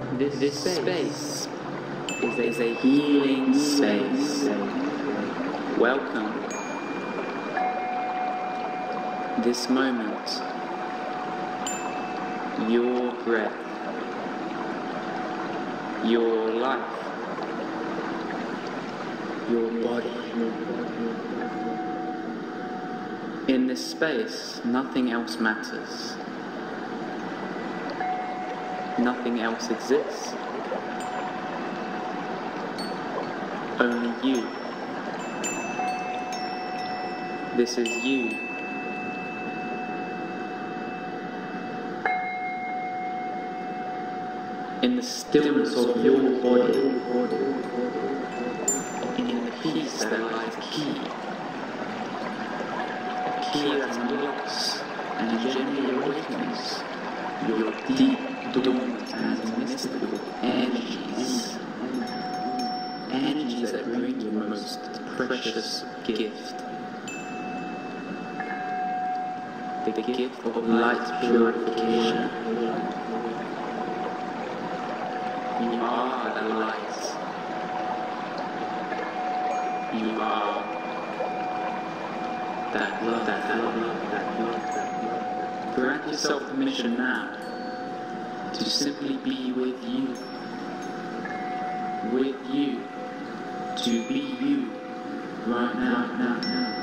This space is a healing space. Welcome. This moment, your breath, your life, your body. In this space, nothing else matters. Nothing else exists. Only you. This is you. In the stillness of your body, in the peace that lies key that unlocks and gently awakens your deep, dormant and mystical energies that bring your most precious gift, the gift of light purification. You are the light. You are that love, that love. Grant yourself permission now to simply be with you, to be you, right now.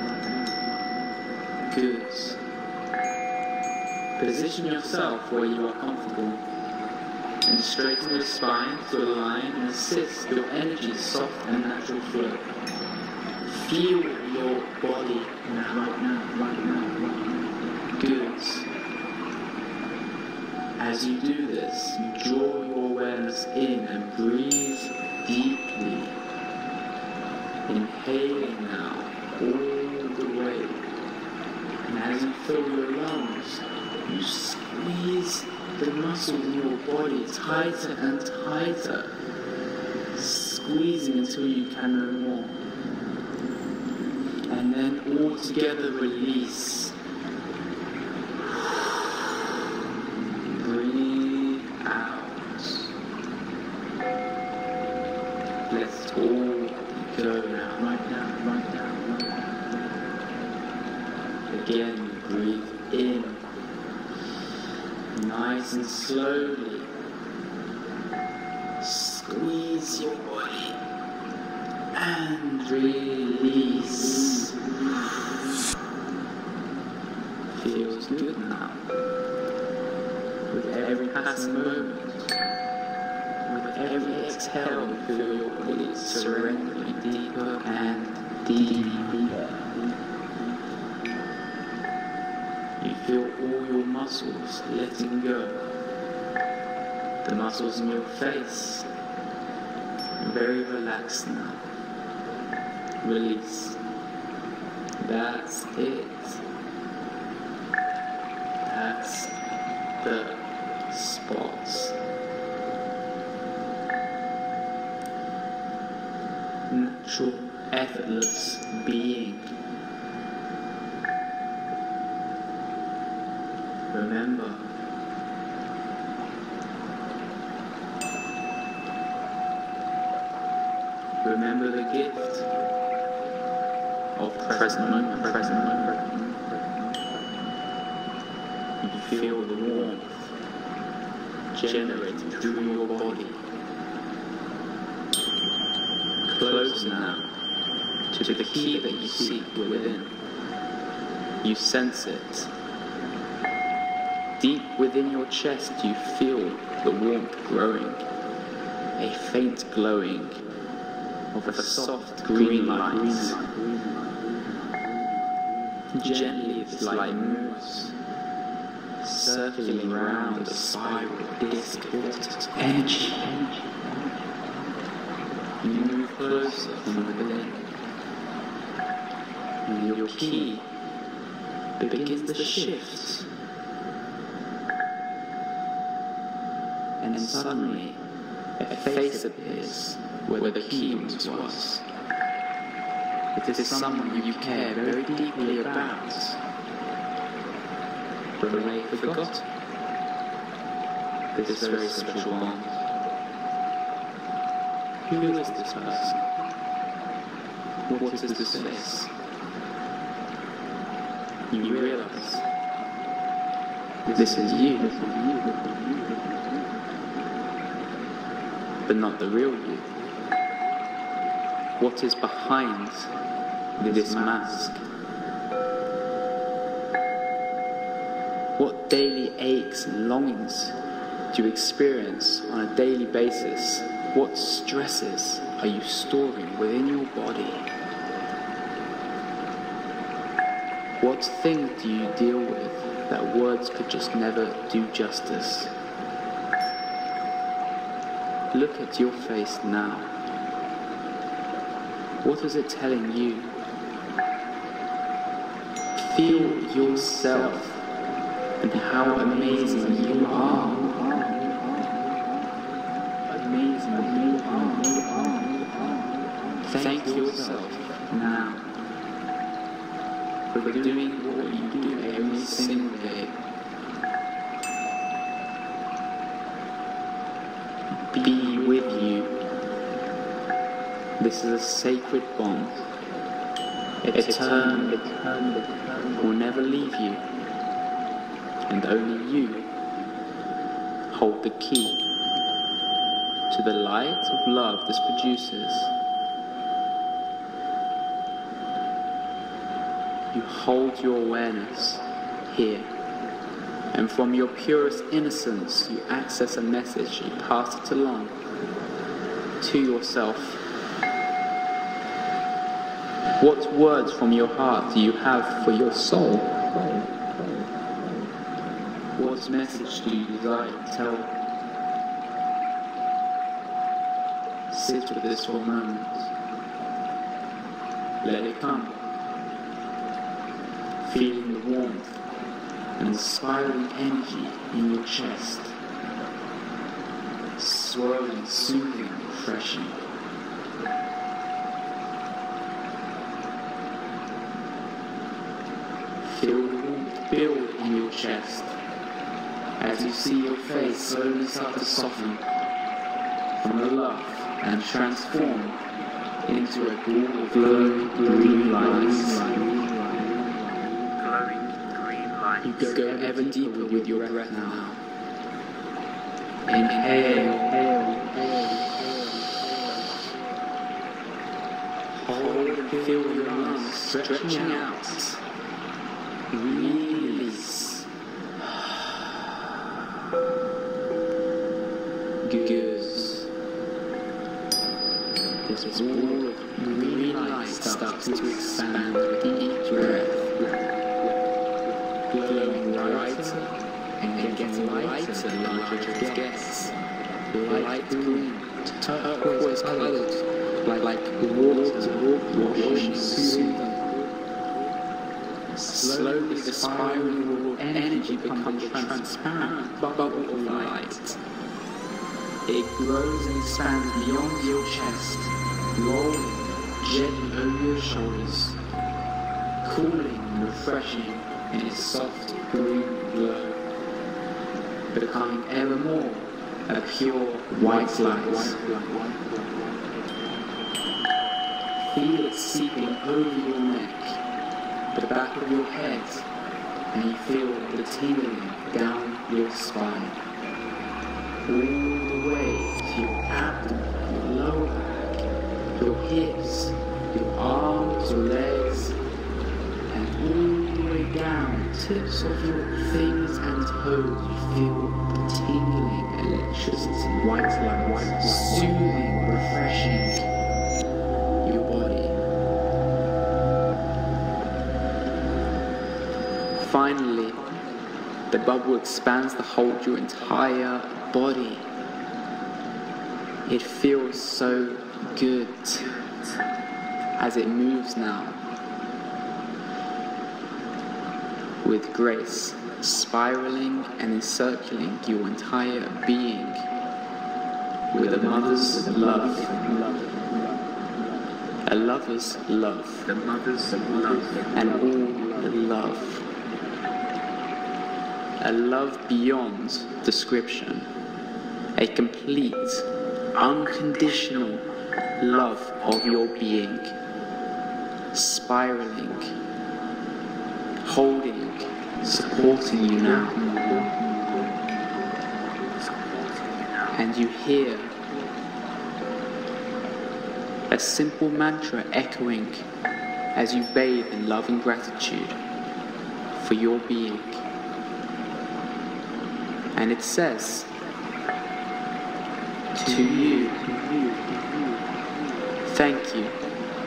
Good. Position yourself where you are comfortable and straighten your spine to align and assist your energy's soft and natural flow. Feel your body right now. Good. As you do this, you draw your awareness in and breathe deeply. Inhaling now, all the way. And as you fill your lungs, you squeeze the muscles in your body tighter and tighter, squeezing until you can no more. And then all together release. Breathe out. Let it all go now, right now. Again, breathe in. Nice and slowly. Squeeze your body. And release. Feels good now. With every passing moment, with every exhale, you feel your body surrendering deeper and deeper. You feel all your muscles letting go. The muscles in your face are very relaxed now. Release. That's it. That's the spots. Natural, effortless being. Remember, the gift of present moment. You feel the warmth generating through your body. Close now to the key that you seek within. You sense it. Deep within your chest you feel the warmth growing, a faint glowing of a soft green light. Gently this light moves, circling around a spiral disc of energy. You move closer from within, and your key begins to shift. And suddenly, a face appears where the key once was. It is someone you care very deeply about, but may forgot this very special bond. Who is this person? What is this face? You realize this is you, but not the real you. What is behind this mask? What daily aches and longings do you experience on a daily basis? What stresses are you storing within your body? What things do you deal with that words could just never do justice? Look at your face now. What is it telling you? Feel yourself and how amazing you are. Thank yourself now for doing what you do every single day. Be with you. This is a sacred bond. Eternal will never leave you, and only you hold the key to the light of love this produces. You hold your awareness here, and from your purest innocence you access a message, you pass it along to yourself. What words from your heart do you have for your soul? What message do you desire to tell? Sit with this for a moment. Let it come. Feeling the warmth and the spiraling energy in your chest. Swirling, soothing, refreshing. Feel the warmth build in your chest as you see your face slowly start to soften from the love and transform into a ball of glowing green lights. You go ever deeper with your breath now. Inhale. Hold and feel your lungs stretching out. Release. Good. This ball of green light starts to expand with each breath. Glowing brighter and then getting lighter the larger it gets. Light green, turquoise colored, like water washing soothing. Slowly the spiraling energy becomes a transparent bubble of light. It grows and expands beyond your chest, rolling gently over your shoulders, cooling and refreshing in its soft green glow, becoming ever more a pure white light. Feel it seeping over your neck, the back of your head, and you feel the tingling down your spine, all the way to your abdomen, your lower back, your hips, your arms, your legs, and all the way down tips of your fingers and toes. You feel the tingling electricity, white light, soothing, refreshing your body. Finally, the bubble expands to hold your entire body. It feels so good as it moves now with grace, spiraling and encircling your entire being with a mother's love. A lover's love. The mother's love. And all the love. A love beyond description. A complete, unconditional love of your being, spiraling, holding, supporting you now. And you hear a simple mantra echoing as you bathe in love and gratitude for your being. And it says, to you, thank you.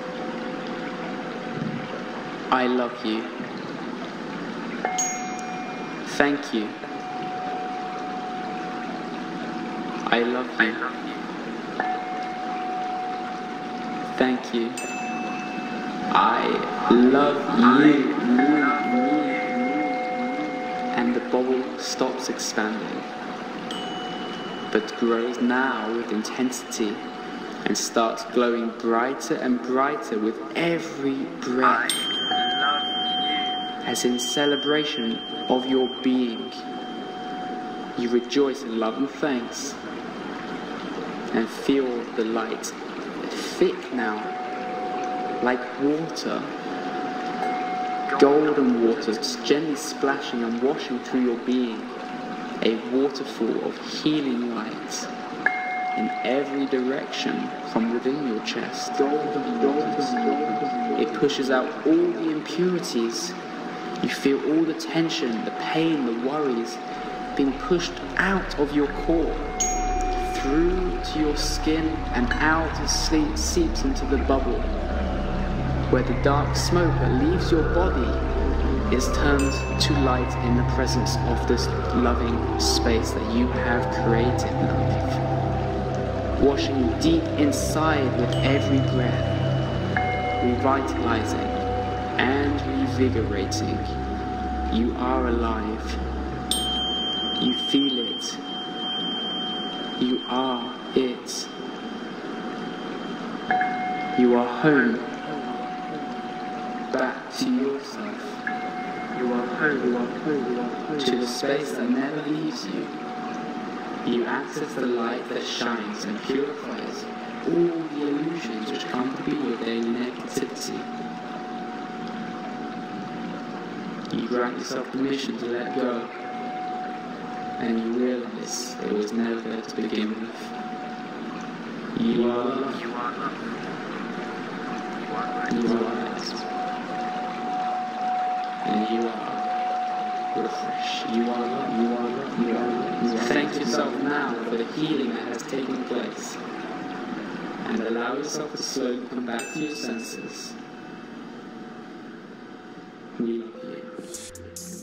I love you. Thank you. I love you. Thank you. I love you. And the bubble stops expanding, but grows now with intensity and starts glowing brighter and brighter with every breath, as in celebration of your being. You rejoice in love and thanks, and feel the light thick now, like water, golden water just gently splashing and washing through your being, a waterfall of healing light in every direction from within your chest. It pushes out all the impurities. You feel all the tension, the pain, the worries being pushed out of your core, through to your skin and out as sleep seeps into the bubble, where the dark smoke that leaves your body is turned to light in the presence of this loving space that you have created now, washing you deep inside with every breath, revitalizing and revigorating. You are alive. You feel it. You are it. You are home. Back to yourself. You are home. To the space that never leaves you. You access the light that shines and purifies all the illusions which come to be your daily negativity. You grant yourself permission to let go, and you realize it was never there to begin with. You are loved. You are light. And you are refreshed. You are loved. You are loved. You are loved. Thank yourself now for the healing that has taken place, and allow yourself to slowly come back to your senses. We love you.